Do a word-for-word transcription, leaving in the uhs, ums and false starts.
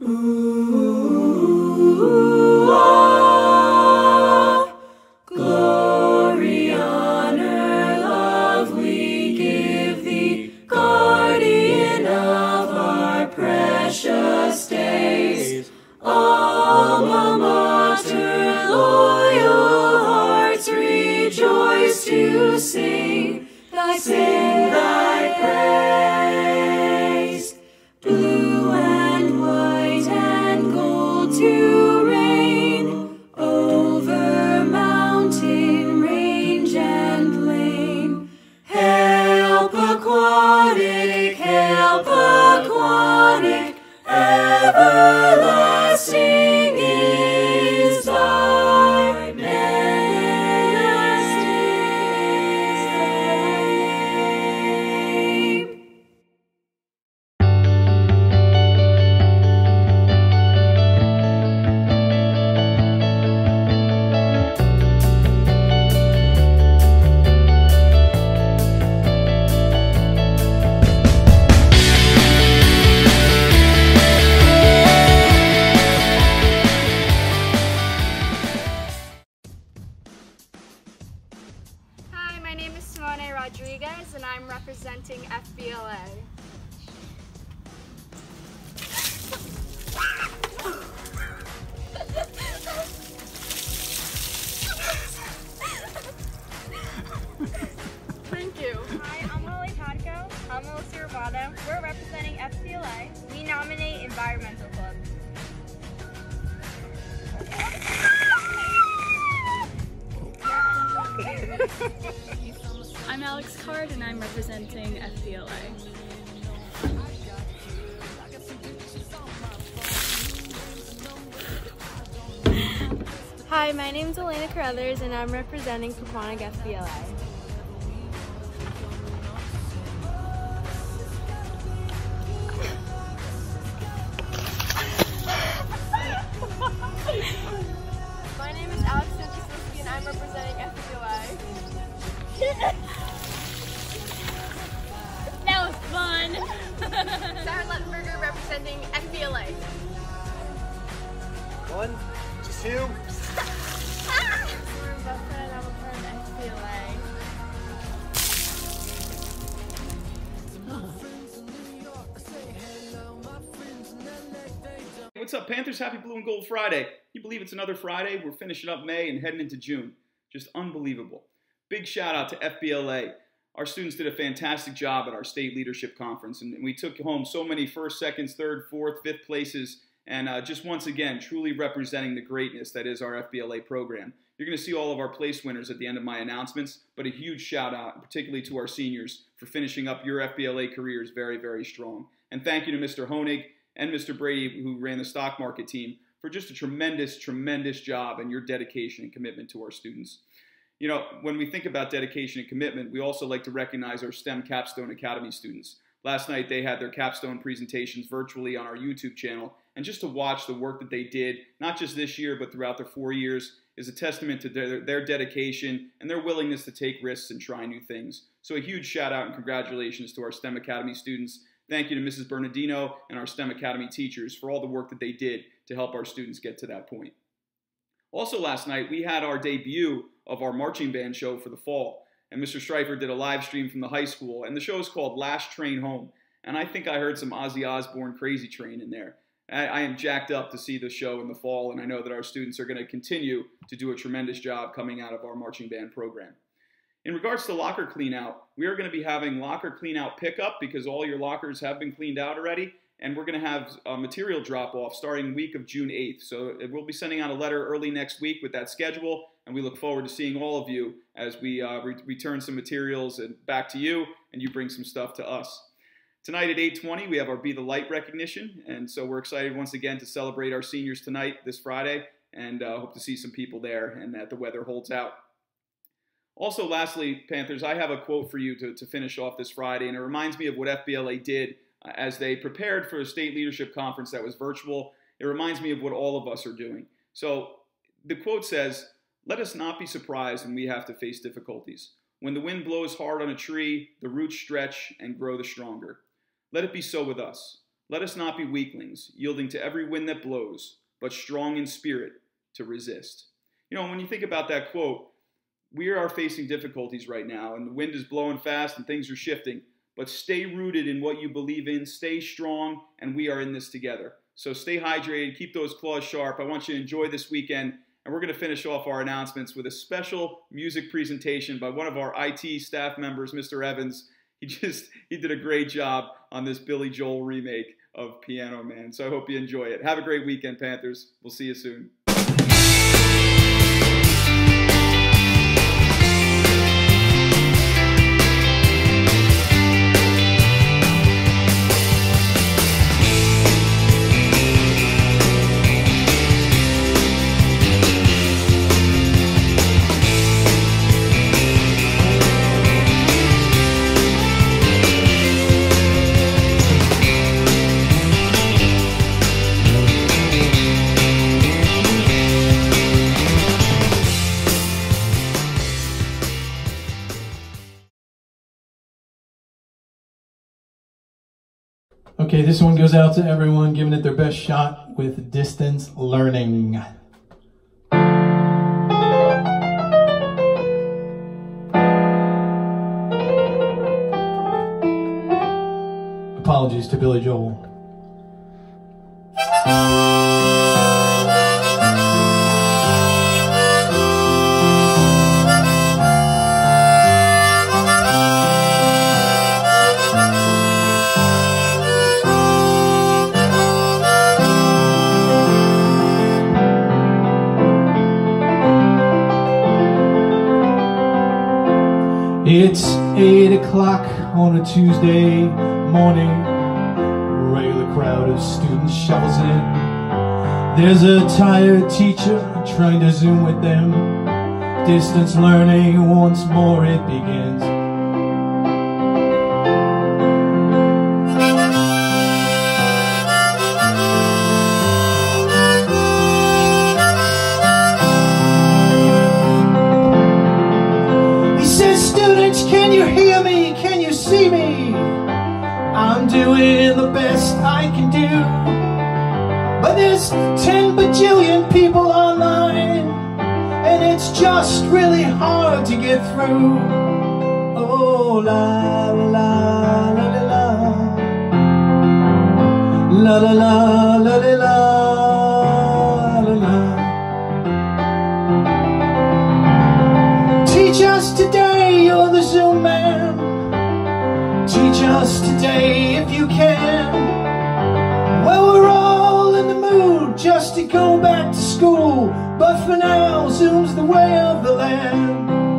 Ooh, ah, glory, honor, love we give thee, guardian of our precious days. Alma mater, loyal hearts rejoice to sing thy, sing thy praise. Blue and white and gold to reign over mountain, range, and plain. Help aquatic, help aquatic, everlasting is thy name. Hi, my name is Simone Rodriguez and I'm representing F B L A. Thank you. Hi, I'm Holly Tadco. I'm Melissa Romano. We're representing F B L A. We nominate Environmental Club. I'm Alex Card and I'm representing F B L A. Hi, my name is Elena Carruthers and I'm representing Pequannock F B L A. My name is Alex Sanchez and I'm representing F B L A. That was fun! Sarah Luttenberger representing F B L A. One, two. We're Rebecca and I'm a part of F B L A. What's up, Panthers? Happy Blue and Gold Friday. You believe it's another Friday? We're finishing up May and heading into June. Just unbelievable. Big shout out to F B L A. Our students did a fantastic job at our state leadership conference, and we took home so many first, seconds, third, fourth, fifth places, and uh, just once again, truly representing the greatness that is our F B L A program. You're going to see all of our place winners at the end of my announcements, but a huge shout out, particularly to our seniors, for finishing up your F B L A careers very, very strong. And thank you to Mister Honig and Mister Brady, who ran the stock market team, for just a tremendous, tremendous job and your dedication and commitment to our students. You know, when we think about dedication and commitment, we also like to recognize our STEM Capstone Academy students. Last night, they had their capstone presentations virtually on our YouTube channel, and just to watch the work that they did, not just this year, but throughout their four years, is a testament to their, their dedication and their willingness to take risks and try new things. So a huge shout out and congratulations to our STEM Academy students. Thank you to Missus Bernardino and our STEM Academy teachers for all the work that they did to help our students get to that point. Also last night, we had our debut of our marching band show for the fall. And Mister Streifer did a live stream from the high school. And the show is called Last Train Home. And I think I heard some Ozzy Osbourne Crazy Train in there. I, I am jacked up to see the show in the fall. And I know that our students are going to continue to do a tremendous job coming out of our marching band program. In regards to locker clean out, we are going to be having locker clean out pickup because all your lockers have been cleaned out already. And we're going to have a material drop off starting the week of June eighth. So we'll be sending out a letter early next week with that schedule. And we look forward to seeing all of you as we uh, re return some materials and back to you and you bring some stuff to us. Tonight at eight twenty, we have our Be the Light recognition. And so we're excited once again to celebrate our seniors tonight, this Friday. And uh, hope to see some people there and that the weather holds out. Also, lastly, Panthers, I have a quote for you to, to finish off this Friday. And it reminds me of what F B L A did as they prepared for a state leadership conference that was virtual. It reminds me of what all of us are doing. So the quote says, "Let us not be surprised when we have to face difficulties. When the wind blows hard on a tree, the roots stretch and grow the stronger. Let it be so with us. Let us not be weaklings, yielding to every wind that blows, but strong in spirit to resist. You know, when you think about that quote, we are facing difficulties right now, and the wind is blowing fast and things are shifting, but stay rooted in what you believe in, stay strong, and we are in this together. So stay hydrated, keep those claws sharp. I want you to enjoy this weekend, and we're going to finish off our announcements with a special music presentation by one of our I T staff members, Mister Evans. He just, he did a great job on this Billy Joel remake of Piano Man. So I hope you enjoy it. Have a great weekend, Panthers. We'll see you soon. Okay, this one goes out to everyone giving it their best shot with distance learning. Apologies to Billy Joel. It's eight o'clock on a Tuesday morning. Regular crowd of students shuffles in. There's a tired teacher trying to Zoom with them. Distance learning, once more it begins. Can you hear me? Can you see me? I'm doing the best I can do. But there's ten bajillion people online, and it's just really hard to get through. Oh, la la la la la la la la la la la la. Teach us today, you're the Zoom man. Teach us today if you can. Well, we're all in the mood just to go back to school, but for now, Zoom's the way of the land.